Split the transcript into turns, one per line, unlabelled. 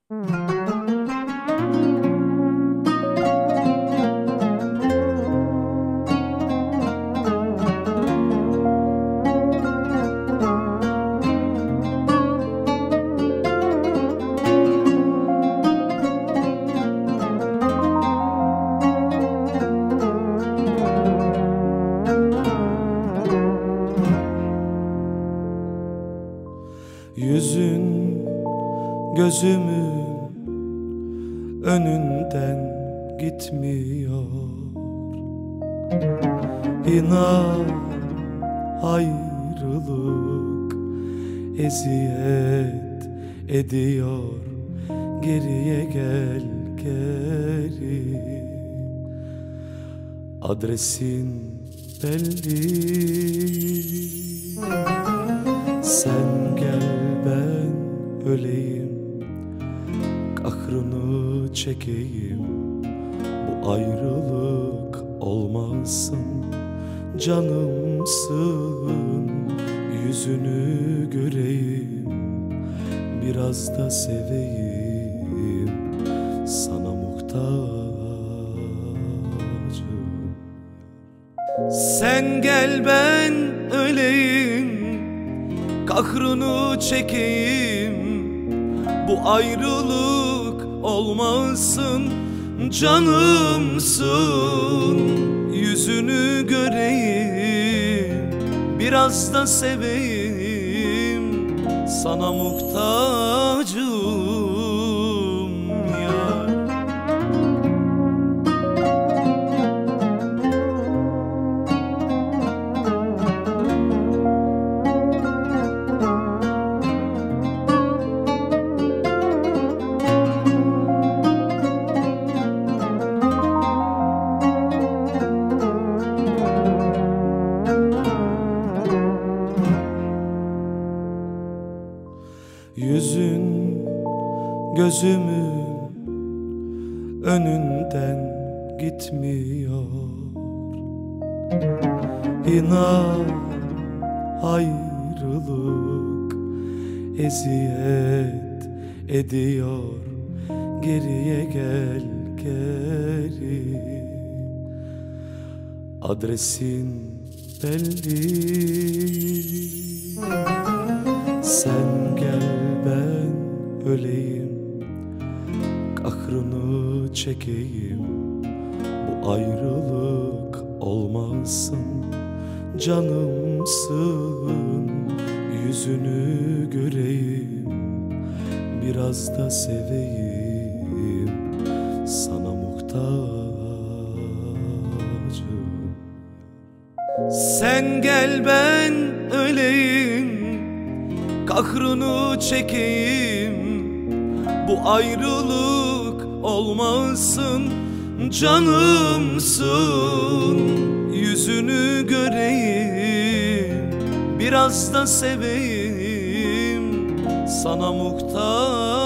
Yüzün gözümün önünden gitmiyor. İnan ayrılık eziyet ediyor. Geriye gel geri, adresin belli. Sen gel ben öleyim, kahrını çekeyim. Bu ayrılık olmasın, canımsın. Yüzünü göreyim, biraz da seveyim. Sana muhtacım. Sen gel ben öleyim, kahrını çekeyim. Bu ayrılık olmasın, canımsın. Yüzünü göreyim, biraz da seveyim. Sana muhtacım yar. Yüzün gözümün önünden gitmiyor. İnan ayrılık eziyet ediyor. Geriye gel geri, adresin belli. Sen gel ben öleyim, kahrını çekeyim. Bu ayrılık olmasın, canımsın. Yüzünü göreyim, biraz da seveyim. Sana muhtacım. Sen gel ben öleyim, kahrını çekeyim. Bu ayrılık olmasın, canımsın. Yüzünü göreyim, biraz da seveyim. Sana muhtaç.